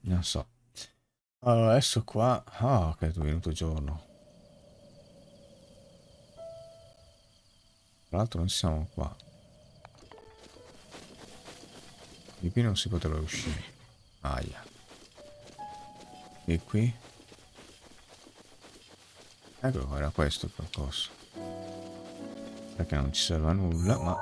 Non so. Allora, adesso qua... Ah, ok, è venuto giorno. Tra l'altro non siamo qua. Di qui non si poteva uscire. Aia. E qui? Ecco, era questo il percorso. Perché non ci serve a nulla, ma...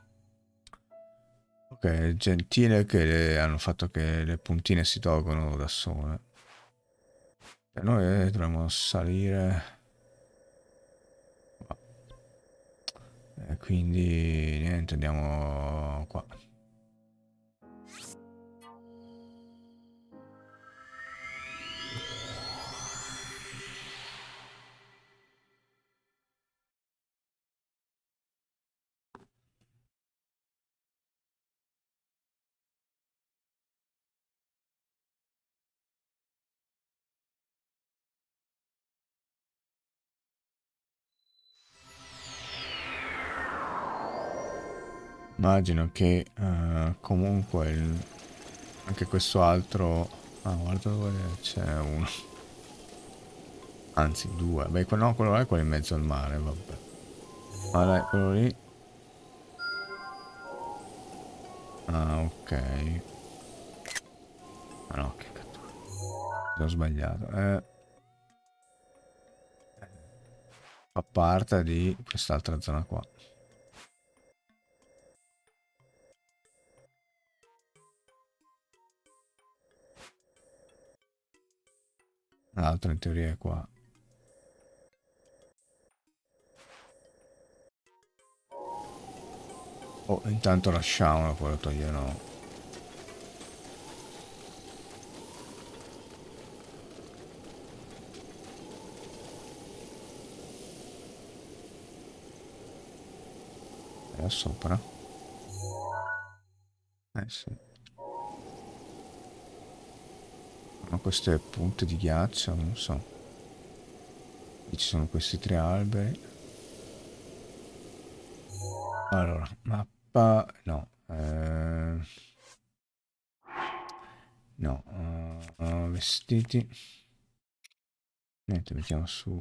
Ok, è gentile che hanno fatto che le puntine si tolgono da sole. E noi dovremmo salire... E quindi niente, andiamo qua. Immagino che comunque anche questo altro... Ah, guarda dove c'è uno. Anzi, due. Beh, no, quello là è quello in mezzo al mare, vabbè. Ah, dai, quello lì. Ah, ok. Ah no, che cazzo. Ho sbagliato. Fa parte di quest'altra zona qua. L'altro in teoria è qua. Oh, intanto lasciamolo, poi lo toglierò. È sopra. Eh sì. Sono queste punte di ghiaccio, non so. Qui ci sono questi tre alberi. Allora, mappa... No. No. Vestiti. Niente, mettiamo su...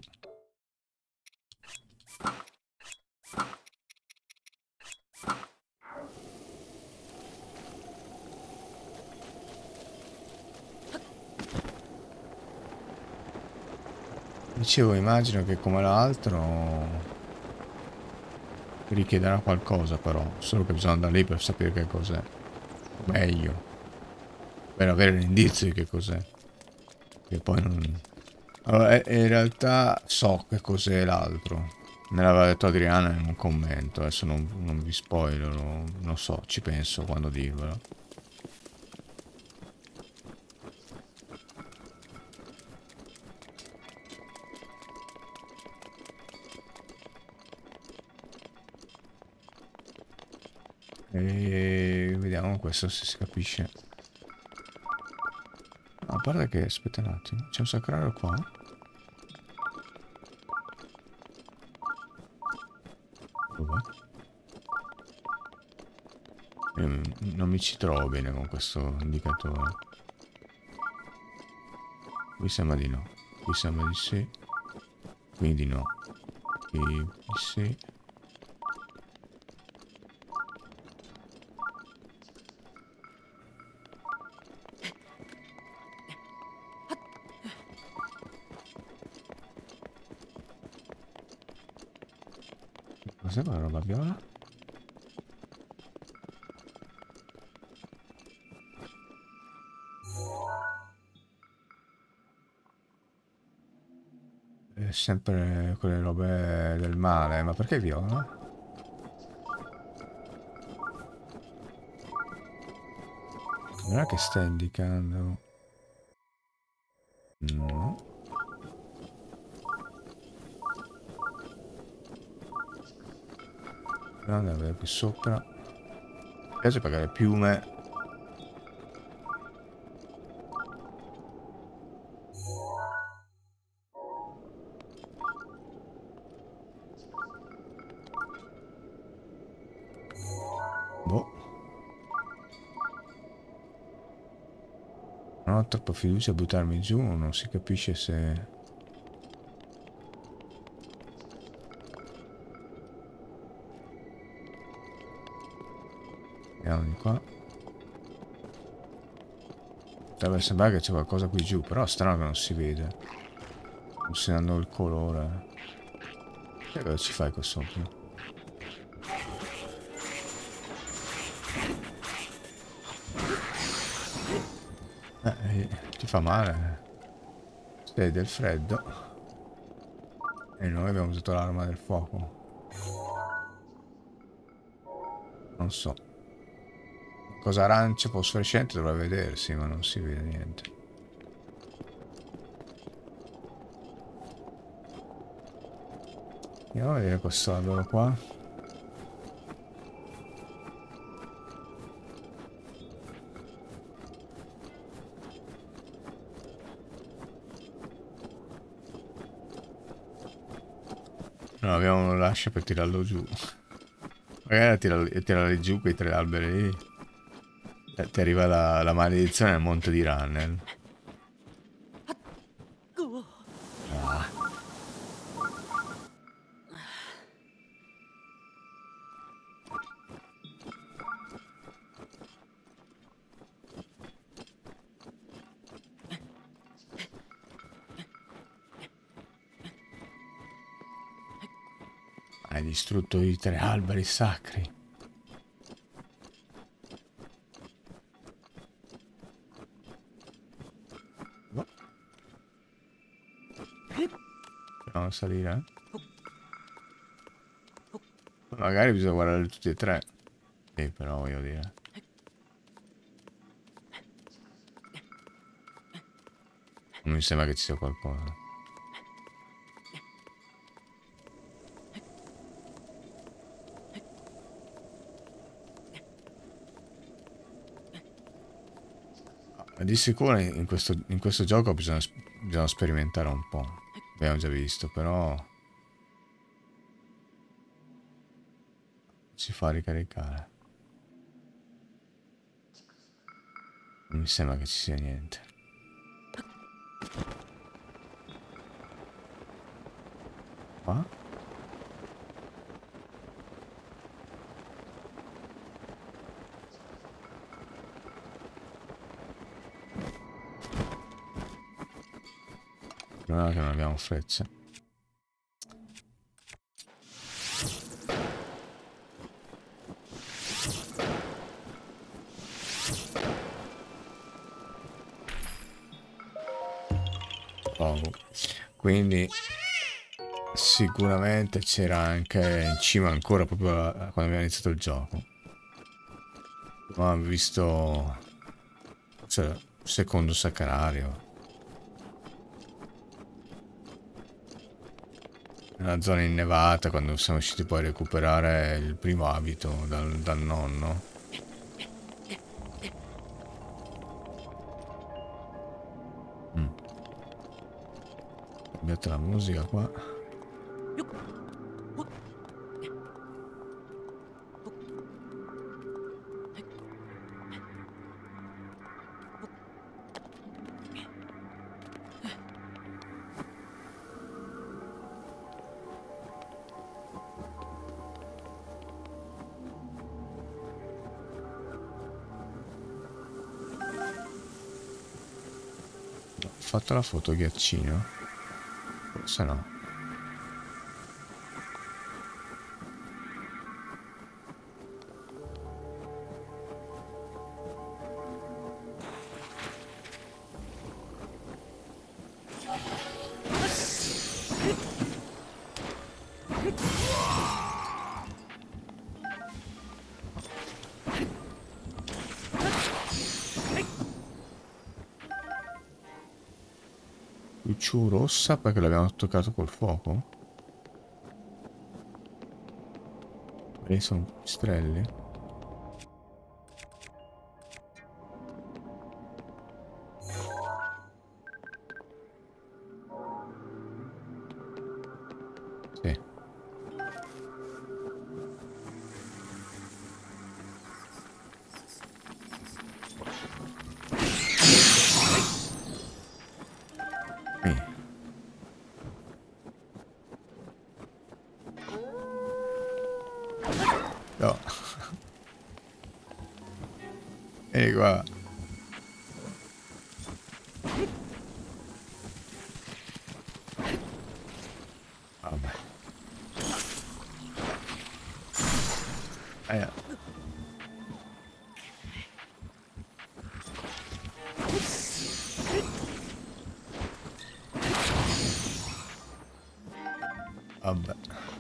Dicevo, immagino che come l'altro richiederà qualcosa però, solo che bisogna andare lì per sapere che cos'è. O meglio, per avere l'indizio di che cos'è. Che poi non... Allora, in realtà so che cos'è l'altro. Me l'aveva detto Adriana in un commento, adesso non vi spoilerò, non so, ci penso quando dirvelo. E vediamo questo se si capisce. A parte che, aspetta un attimo, c'è un sacrario qua? Dov'è? Non mi ci trovo bene con questo indicatore. Qui sembra di no. Qui sembra di sì. Quindi no. Qui di sì. Cos'è quella roba viola? È sempre quelle robe del male. Ma perché viola? Non è che sta indicando... No. Dobbiamo andare qui sopra. Mi piace perché le piume... Boh. Non ho troppa fiducia a buttarmi giù, non si capisce se... Andiamo di qua. Deve sembrare che c'è qualcosa qui giù, però è strano che non si vede. Considerando il colore. E cosa ci fai qua sopra? Ti fa male. Sei del freddo. E noi abbiamo usato l'arma del fuoco. Non so. Cosa arancia fosforescente dovrebbe vedersi, ma non si vede niente. Andiamo a vedere questo albero qua. No, abbiamo l'ascia per tirarlo giù. Magari tirare giù quei 3 alberi lì. Ti arriva la maledizione nel monte di Runnel. Ah. Hai distrutto i 3 alberi sacri. Proviamo a salire. Magari bisogna guardare tutti e 3. Sì, però voglio dire. Non mi sembra che ci sia qualcosa. Di sicuro in questo gioco bisogna sperimentare un po'. Abbiamo già visto, però... si fa ricaricare. Non mi sembra che ci sia niente. Qua? No, che non abbiamo frecce. Oh. Quindi sicuramente c'era anche in cima ancora proprio quando abbiamo iniziato il gioco. Ma ho visto, cioè, secondo sacrario. Nella zona innevata, quando siamo riusciti poi a recuperare il primo abito dal nonno. Cambiate la musica qua. Ho fatto la foto ghiaccino? Forse no. Luce rossa perché l'abbiamo toccato col fuoco? E sono pipistrelli. Sì. Vieni qua. Vabbè. Eh. Vabbè.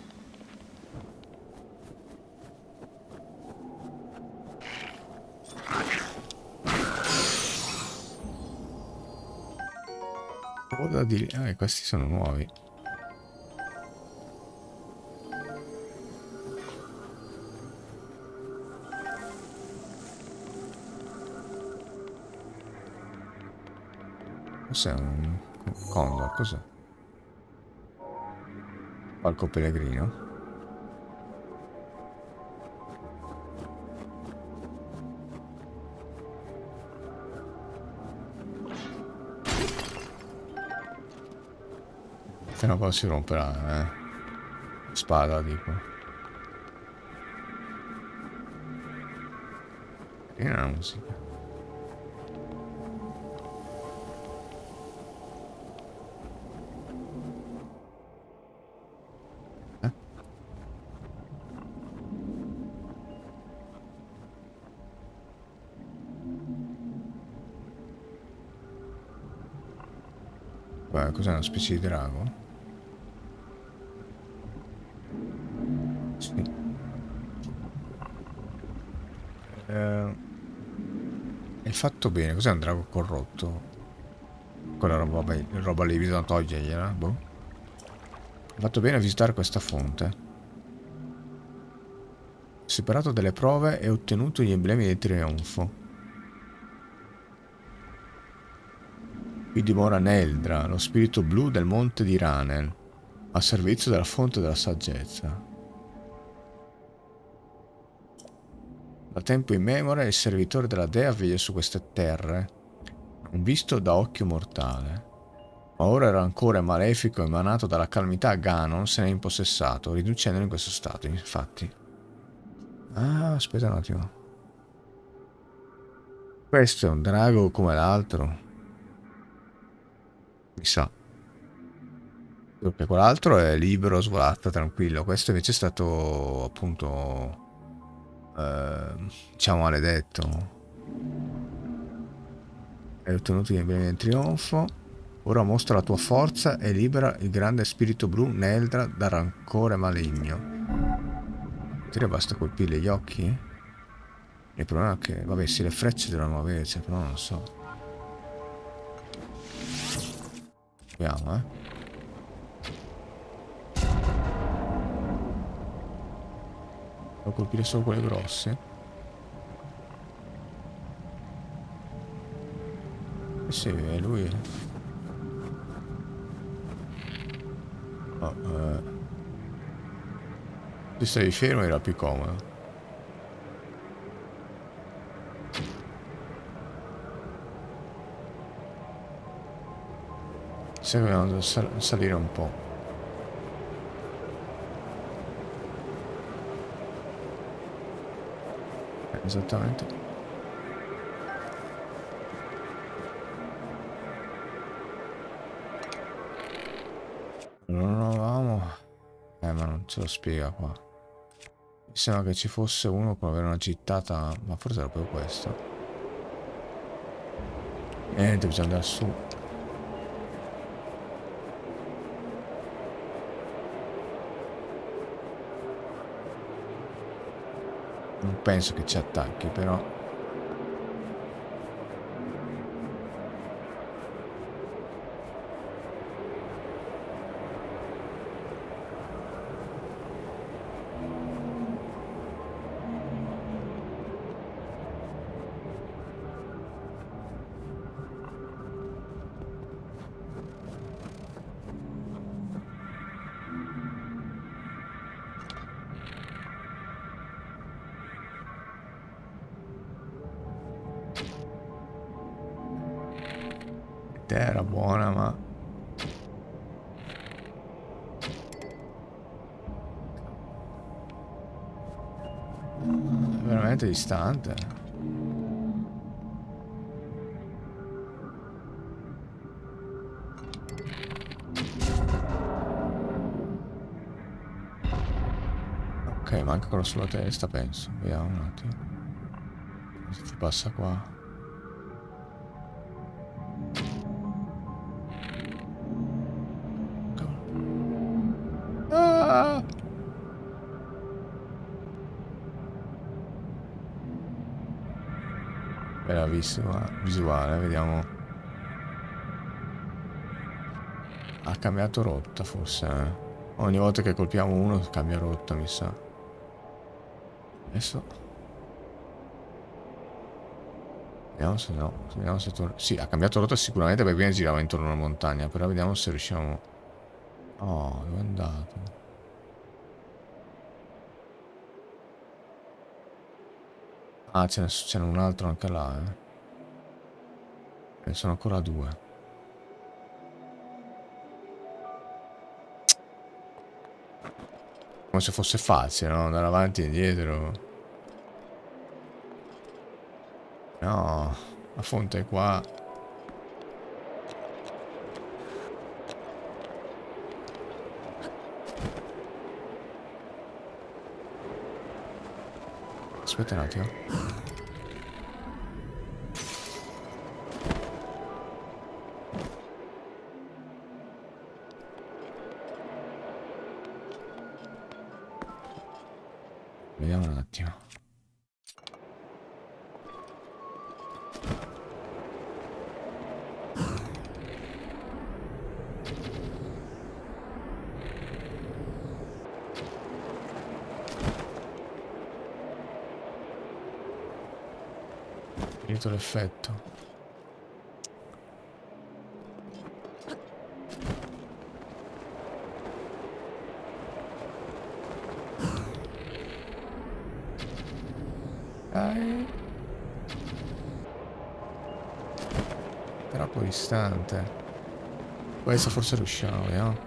Cosa di... questi sono nuovi. Cos'è un condor? Cos'è? Falco pellegrino? Se no poi si romperà, Spada, dico. E la musica. Beh, cos'è, una specie di drago? Sì. Hai fatto bene, cos'è un drago corrotto? Quella roba lì, bisogna togliergliela, boh. Hai fatto bene a visitare questa fonte. Separato dalle prove e ottenuto gli emblemi del trionfo. Qui dimora Neldra, lo spirito blu del monte di Ranel, a servizio della fonte della saggezza. Da tempo immemore il servitore della dea veglia su queste terre, non visto da occhio mortale. Ma ora il rancore malefico emanato dalla calamità Ganon se ne è impossessato, riducendolo in questo stato, infatti. Ah, aspetta un attimo. Questo è un drago come l'altro. Mi sa. Perché quell'altro è libero, svolatta, tranquillo. Questo invece è stato, appunto, diciamo, maledetto. Hai ottenuto gli emblemi del trionfo. Ora mostra la tua forza e libera il grande spirito blu Neldra dal rancore maligno. Ti basta colpirle gli occhi? Il problema è che, vabbè, sì, le frecce devono averci, però non lo so. Proviamo, Devo colpire solo quelle grosse? Eh sì, è lui. Oh, se stavi fermo era più comodo. Se dobbiamo salire un po'. Esattamente. Non avevamo... ma non ce lo spiega qua. Mi sembra che ci fosse uno con avere una gittata... Ma forse era proprio questo. Niente, bisogna andare su. Non penso che ci attacchi, però... Era buona, ma... È veramente distante. manca quello sulla testa, penso. Vediamo un attimo. Se ti passa qua. Ah! Bella visuale, vediamo. Ha cambiato rotta forse, eh. Ogni volta che colpiamo uno cambia rotta, mi sa. Adesso vediamo se no. Vediamo se torna. Sì, ha cambiato rotta sicuramente perché prima girava intorno alla montagna. Però vediamo se riusciamo. Oh, dove è andato? Ah, ce n'è un altro anche là, eh. Ne sono ancora due. Come se fosse facile, no? Andare avanti e indietro. No, la fonte è qua. Aspetta un attimo. Vediamo un attimo. Finito l'effetto. Dai. Troppo distante. Questo forse riusciamo, vediamo.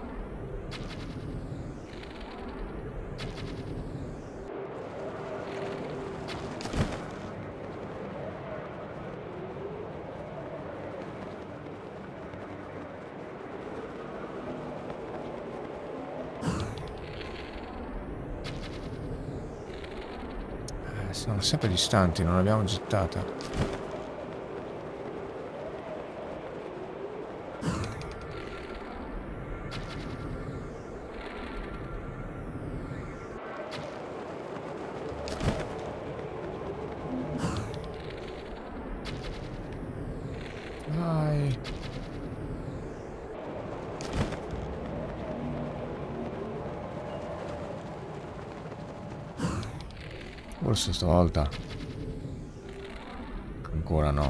Sono sempre distanti, non l'abbiamo gettata. Dai. Forse stavolta. Ancora no.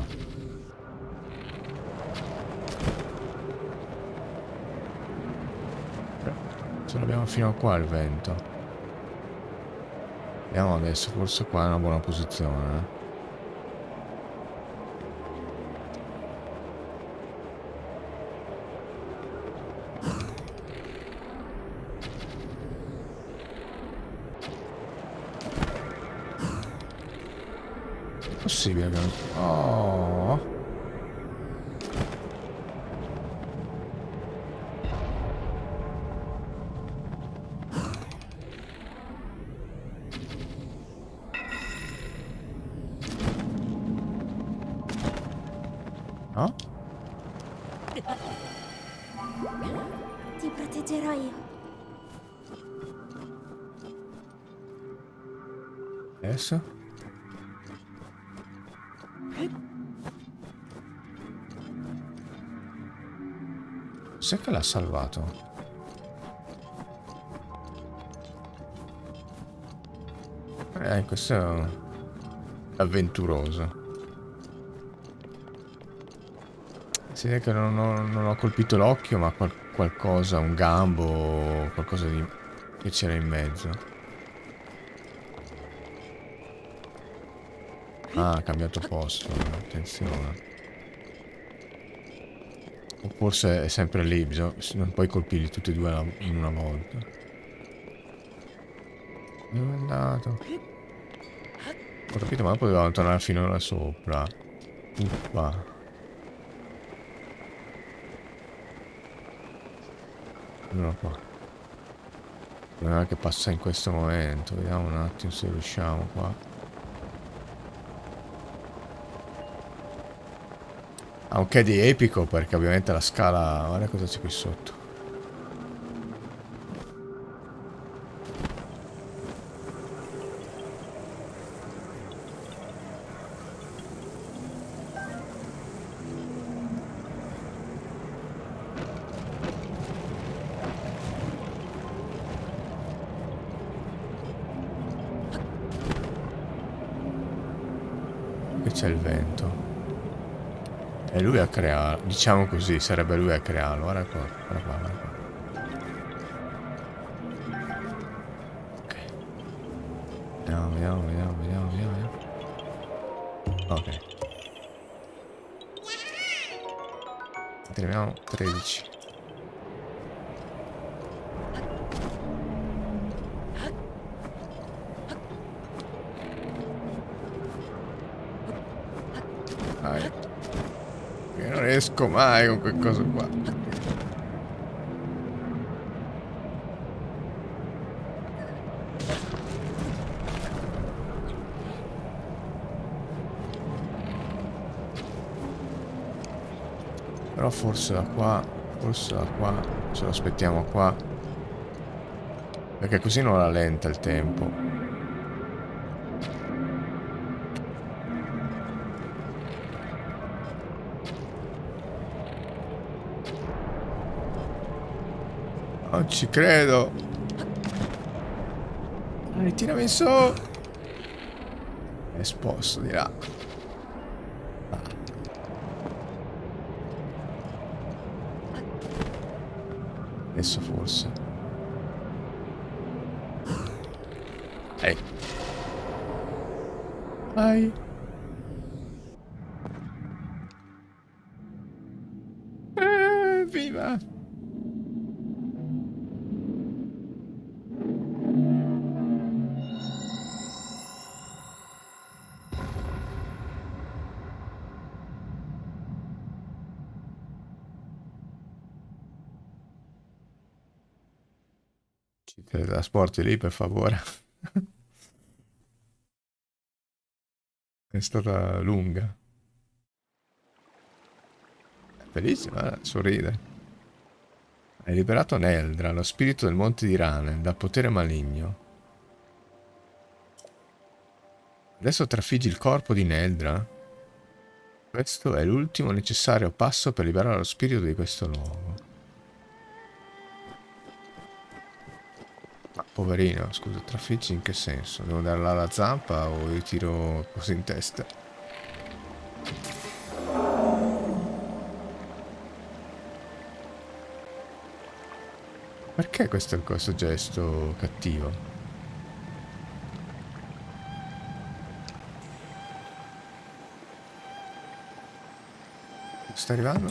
Ce l'abbiamo fino a qua il vento. Vediamo adesso, forse qua è una buona posizione, eh. Possibile che... Oh. No? Ti proteggerò io. Adesso? Sai che l'ha salvato? Questo è avventuroso. Si vede che non ho colpito l'occhio, ma qualcosa, un gambo, qualcosa di... che c'era in mezzo. Ah, ha cambiato posto, attenzione. O forse è sempre lì, non puoi colpirli tutti e due in una volta. Dove è andato? Ho capito, ma potevamo tornare fino là sopra. Uffa. Allora qua. Non è che passa in questo momento. Vediamo un attimo se riusciamo qua. Ha un che di epico perché ovviamente la scala... Guarda cosa c'è qui sotto. Qui c'è il vento. E lui a crearlo. Diciamo così, sarebbe lui a crearlo. Guarda qua, guarda qua, guarda qua. Ok. Vediamo, vediamo, vediamo, vediamo, vediamo. Ok. Troviamo 13. Dai. Io non riesco mai con quel coso qua. Però forse da qua, ce lo aspettiamo qua. Perché così non rallenta il tempo. Non ci credo. Dai, tirami su. È esposto di là. Adesso forse. Ehi. Vai. Viva. Ci teletrasporti lì per favore. È stata lunga. Bellissima, sorride. Hai liberato Neldra, lo spirito del monte di Rane, dal potere maligno. Adesso trafiggi il corpo di Neldra. Questo è l'ultimo necessario passo per liberare lo spirito di questo luogo. Ma poverino, scusa, trafiggi in che senso? Devo darla alla zampa o gli tiro così in testa? Perché questo gesto cattivo? Sta arrivando?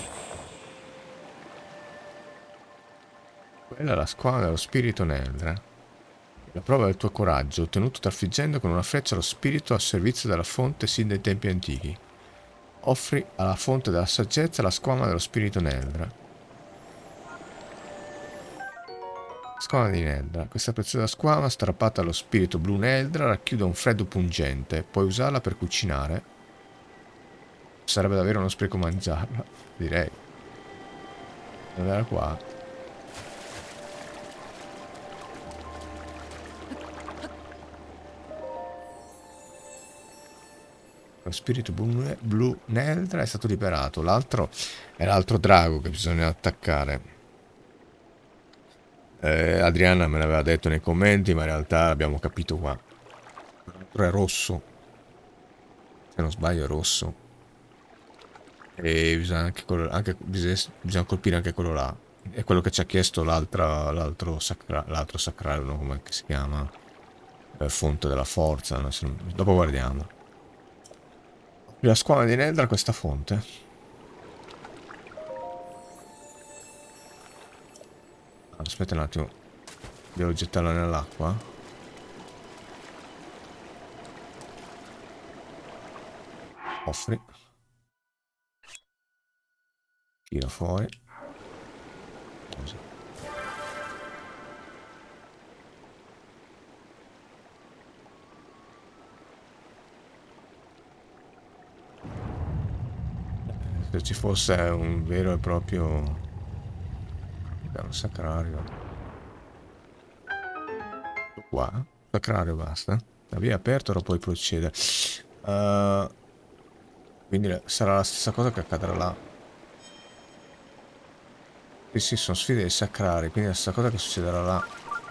Quella è la squadra dello spirito Neldra. La prova del tuo coraggio, ottenuto trafiggendo con una freccia lo spirito a servizio della fonte sin dai tempi antichi. Offri alla fonte della saggezza la squama dello spirito Neldra. Squama di Neldra. Questa preziosa squama, strappata allo spirito blu Neldra, racchiude un freddo pungente. Puoi usarla per cucinare. Sarebbe davvero uno spreco mangiarla, direi. Andare qua. Lo spirito blu Neldra è stato liberato. L'altro è l'altro drago che bisogna attaccare. Adriana me l'aveva detto nei commenti, ma in realtà abbiamo capito qua. L'altro è rosso. Se non sbaglio è rosso. E bisogna bisogna colpire anche quello là. È quello che ci ha chiesto l'altro sacrario, no? Come si chiama? Fonte della forza. No? Dopo guardiamo. La squadra di Neldra questa fonte. Aspetta un attimo. Devo gettarla nell'acqua. Offri. Tira fuori. Così. Se ci fosse un vero e proprio piano sacrario. Qua. Sacrario basta. La via è aperta, ora puoi procedere. Quindi sarà la stessa cosa che accadrà là. Sì, sì, sono sfide dei sacrari, quindi è la stessa cosa che succederà là.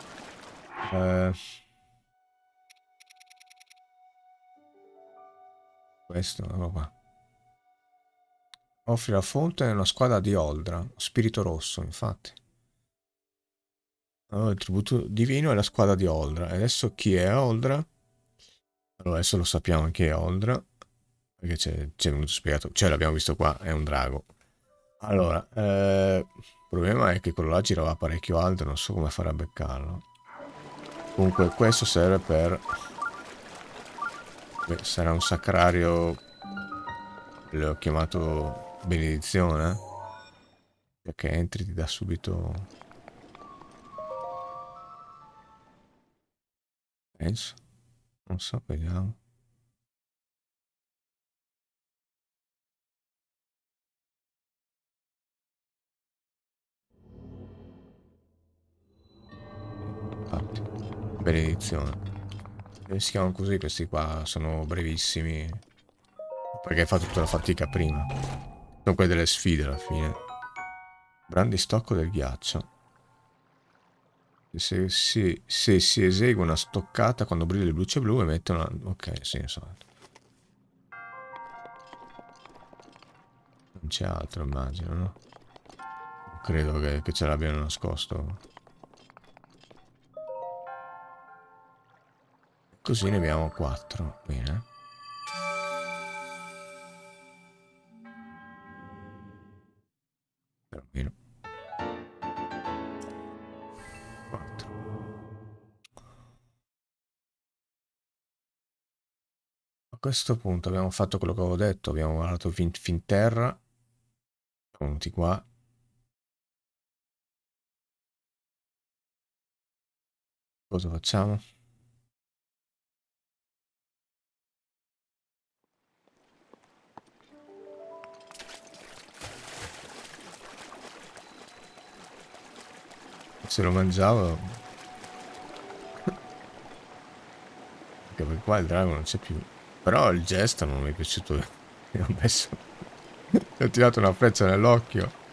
Questo, ecco qua. Offri la fonte nella squadra di Oldra, spirito rosso, infatti. Allora, il tributo divino è la squadra di Oldra. E adesso chi è Oldra? Allora, adesso lo sappiamo chi è Oldra. Perché c'è venuto spiegato. Cioè, l'abbiamo visto qua, è un drago. Allora, il problema è che quello là girava parecchio alto, non so come fare a beccarlo. Comunque, questo serve per... Beh, sarà un sacrario... L'ho chiamato benedizione. Perché entri ti dà subito... Penso. Non so, vediamo. Infatti, benedizione. Si chiamano così questi qua, sono brevissimi. Perché fa tutta la fatica prima. Sono quelle delle sfide alla fine. Brandistocco del ghiaccio. Se si esegue una stoccata quando brilla il luce blu emette una... Ok, sì, so. Non c'è altro, immagino, no? Non credo che ce l'abbiano nascosto. Così ne abbiamo 4. Bene. Perlomeno. 4. A questo punto abbiamo fatto quello che avevo detto. Abbiamo guardato fin terra. Siamo venuti qua. Cosa facciamo? Se lo mangiavo... Anche perché qua il drago non c'è più. Però il gesto non mi è piaciuto. Mi ho messo... Mi ho tirato una freccia nell'occhio.